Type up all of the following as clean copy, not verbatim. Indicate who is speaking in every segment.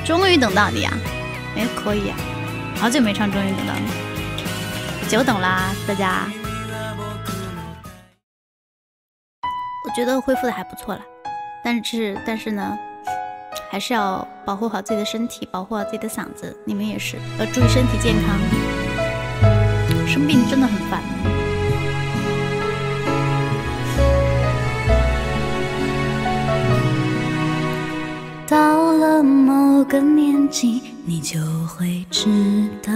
Speaker 1: 终于等到你啊！哎，可以啊，好久没唱《终于等到你》，久等啦，大家。我觉得恢复的还不错了，但是呢，还是要保护好自己的身体，保护好自己的嗓子。你们也是要注意身体健康，生病真的很烦。
Speaker 2: 到了某个年纪，你就会知道，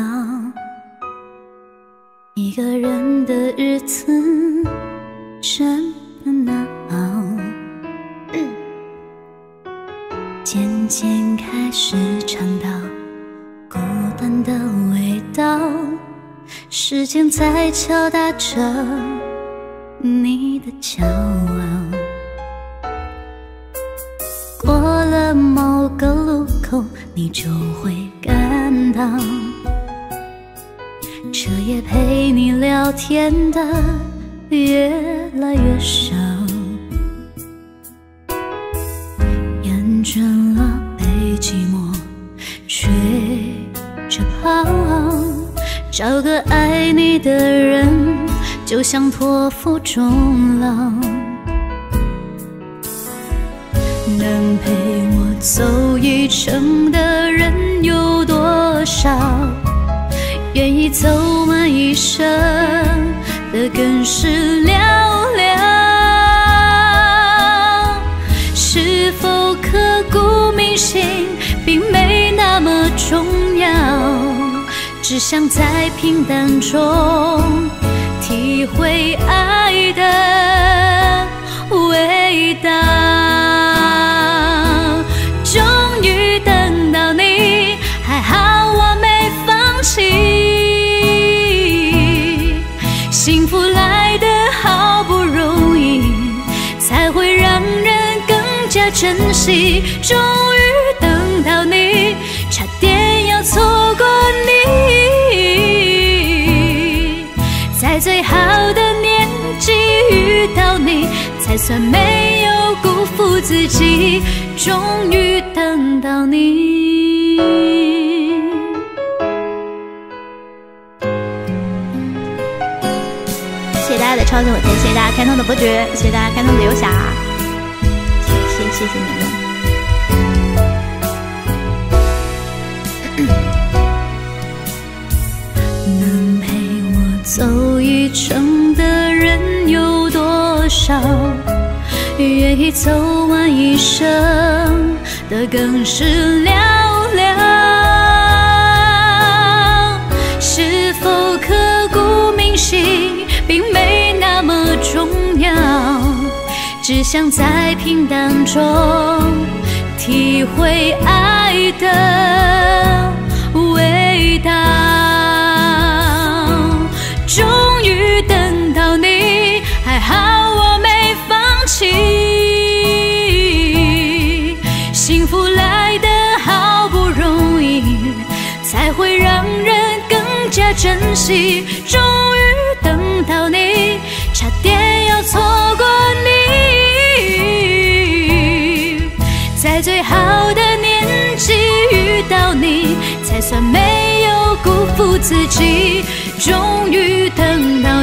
Speaker 2: 一个人的日子真的难熬。渐渐开始尝到孤单的味道，时间在敲打着你的骄傲。过了某个路口，你就会感到，彻夜陪你聊天的越来越少，厌倦了被寂寞吹着跑，找个爱你的人就像托付终老。能陪我走一程的人有多少？愿意走完一生的更是寥寥。是否刻骨铭心并没那么重要，只想在平淡中体会爱的味道。终于等到你，还好我没放弃。幸福来得好不容易，才会让人更加珍惜。终于等到你，差点要错过你。在最好的年纪遇到你，才算没有辜负自己。终于等到你。
Speaker 1: 谢谢大家的超级火箭，谢谢大家开通的伯爵，谢谢大家开通的游侠，谢谢你们。
Speaker 2: 能陪我走一程的人有多少？愿意走完一生的更是寥寥。是否刻骨铭心并没那么重要，只想在平淡中体会爱的味道。终于等到你，还好我没放弃。幸福来得好不容易，才会让人更加珍惜。终于等到你，差点要错过你。在最好的年纪遇到你，才算没有辜负自己。终于等到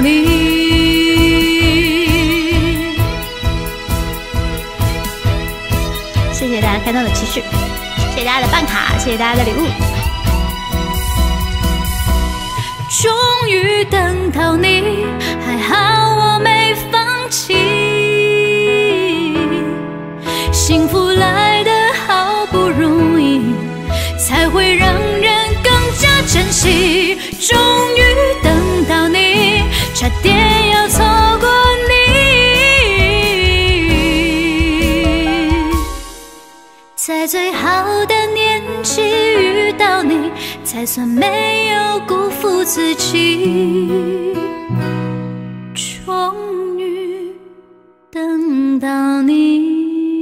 Speaker 2: 你。
Speaker 1: 谢谢大家开通的骑士，谢谢大家的办卡，谢谢大家的礼物。
Speaker 2: 终于等到你，还好我没放弃。幸福来得好不容易，才会让人更加珍惜。终于等到你，差点要错过你。在最好的年纪遇到你，才算没有辜负自己。终于等到你。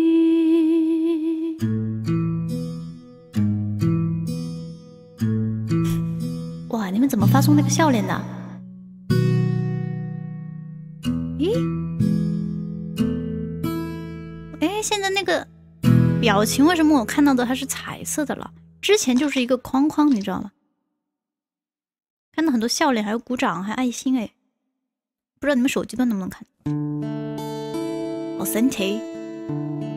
Speaker 1: 哇，你们怎么发送那个笑脸的？咦？哎，现在那个表情为什么我看到的它是彩色的了？ 之前就是一个框框，你知道吗？看到很多笑脸，还有鼓掌，还有爱心，哎，不知道你们手机端能不能看？好神奇！